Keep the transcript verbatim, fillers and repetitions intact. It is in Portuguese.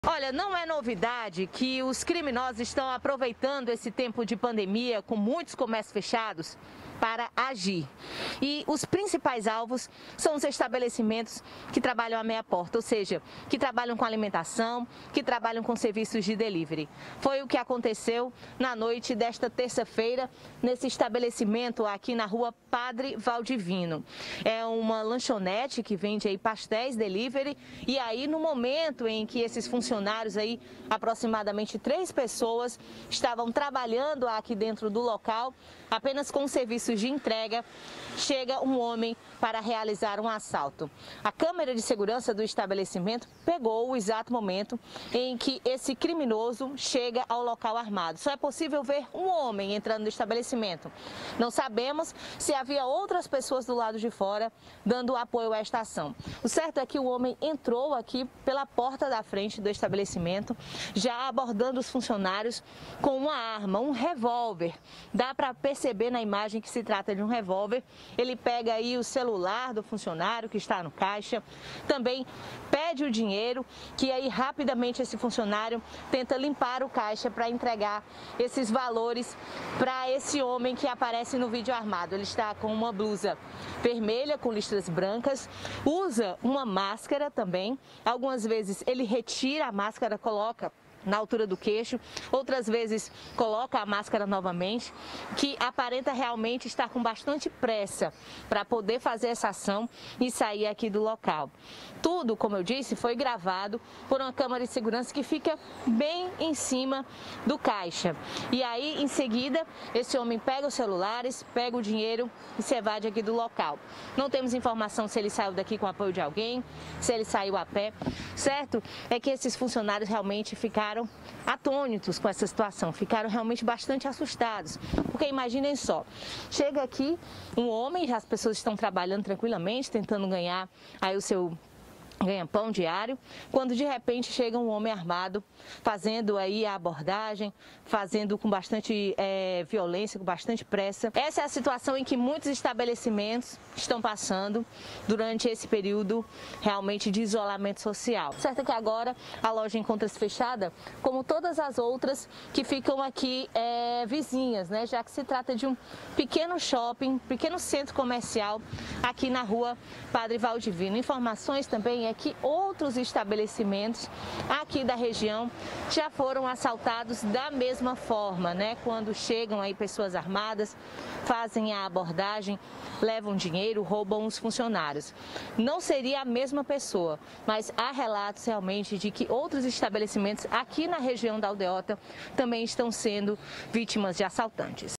Olha, não é novidade que os criminosos estão aproveitando esse tempo de pandemia, com muitos comércios fechados, para agir. E os principais alvos são os estabelecimentos que trabalham à meia porta, ou seja, que trabalham com alimentação, que trabalham com serviços de delivery. Foi o que aconteceu na noite desta terça-feira, nesse estabelecimento aqui na rua Padre Valdivino. É uma lanchonete que vende aí pastéis delivery, e aí no momento em que esses funcionários aí, aproximadamente três pessoas, estavam trabalhando aqui dentro do local, apenas com serviços de entrega, chega um homem para realizar um assalto. A câmera de segurança do estabelecimento pegou o exato momento em que esse criminoso chega ao local armado. Só é possível ver um homem entrando no estabelecimento. Não sabemos se havia outras pessoas do lado de fora dando apoio a esta ação. O certo é que o homem entrou aqui pela porta da frente do estabelecimento, já abordando os funcionários com uma arma, um revólver. Dá para perceber na imagem que se trata de um revólver. Ele pega aí o celular do funcionário que está no caixa, também pede o dinheiro, que aí rapidamente esse funcionário tenta limpar o caixa para entregar esses valores para esse homem que aparece no vídeo armado. Ele está com uma blusa vermelha com listras brancas, usa uma máscara também. Algumas vezes ele retira a máscara, coloca na altura do queixo, outras vezes coloca a máscara novamente, que aparenta realmente estar com bastante pressa para poder fazer essa ação e sair aqui do local. Tudo, como eu disse, foi gravado por uma câmera de segurança que fica bem em cima do caixa. E aí, em seguida, esse homem pega os celulares, pega o dinheiro e se evade aqui do local. Não temos informação se ele saiu daqui com apoio de alguém, se ele saiu a pé. Certo é que esses funcionários realmente ficaram atônitos com essa situação, ficaram realmente bastante assustados, porque imaginem só, chega aqui um homem, já as pessoas estão trabalhando tranquilamente, tentando ganhar aí o seu ganha-pão diário, quando de repente chega um homem armado, fazendo aí a abordagem, fazendo com bastante é, violência, com bastante pressa. Essa é a situação em que muitos estabelecimentos estão passando durante esse período realmente de isolamento social. Certo é que agora a loja encontra-se fechada, como todas as outras que ficam aqui é, vizinhas, né? Já que se trata de um pequeno shopping, pequeno centro comercial aqui na rua Padre Valdivino. Informações também é que outros estabelecimentos aqui da região já foram assaltados da mesma forma, né? Quando chegam aí pessoas armadas, fazem a abordagem, levam dinheiro, roubam os funcionários. Não seria a mesma pessoa, mas há relatos realmente de que outros estabelecimentos aqui na região da Aldeota também estão sendo vítimas de assaltantes.